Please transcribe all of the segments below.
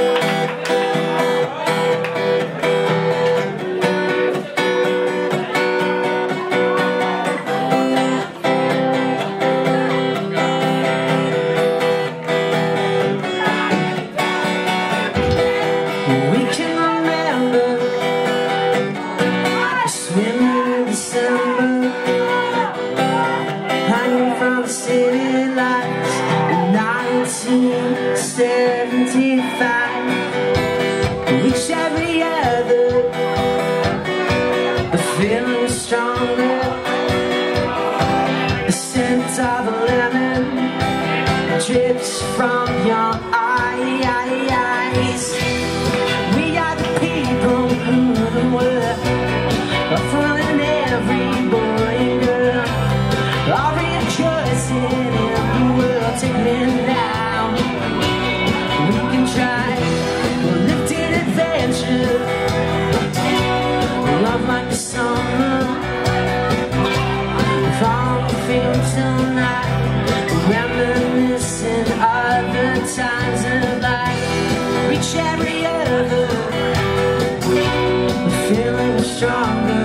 City lights in 1975. Reach every other, the feeling stronger. The scent of a lemon drips from your eyes. We are the people who the world are fooling every boy and girl. All rejoicing in the world, take me now. We can try a lifted adventure, love like the summer. Fall the fields tonight, reminiscing other times of life. Reach every other, the feeling is stronger.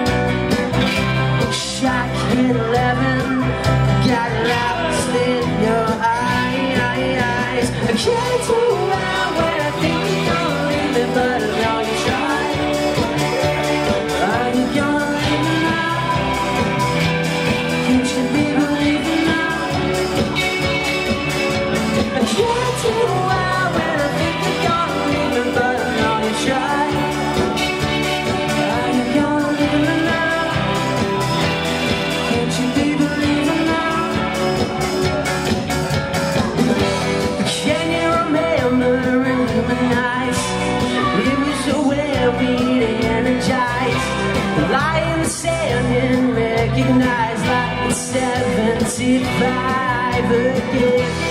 Shot hit 11, got lost in your eyes. I can't do out when I think you're gonna leave me, but I know you try. Are you gonna leave me now? Can't you be believing now? I can't do out when I think you're gonna leave me, but I know you try. Are you gonna leave me now? Can't you be believing now? Can you remember in the nights? It was so well we'd energized. Lie in the sand and recognize like 75 again.